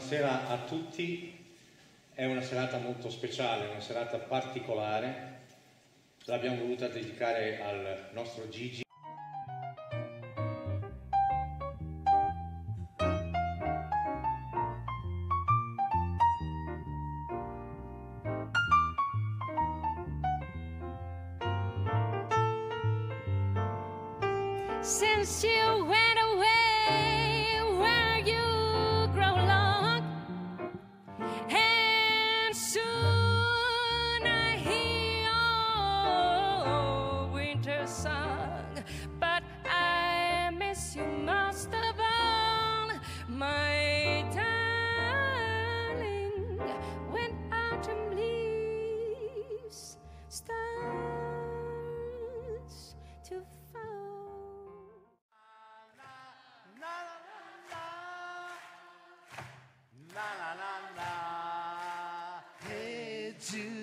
buonasera a tutti. È una serata molto speciale, una serata particolare. L'abbiamo voluta dedicare al nostro Gigi. Since you went away, where you grow long, and soon I hear your winter song, but I miss you most of all, my darling. When autumn leaves starts to fall. Hey Jude.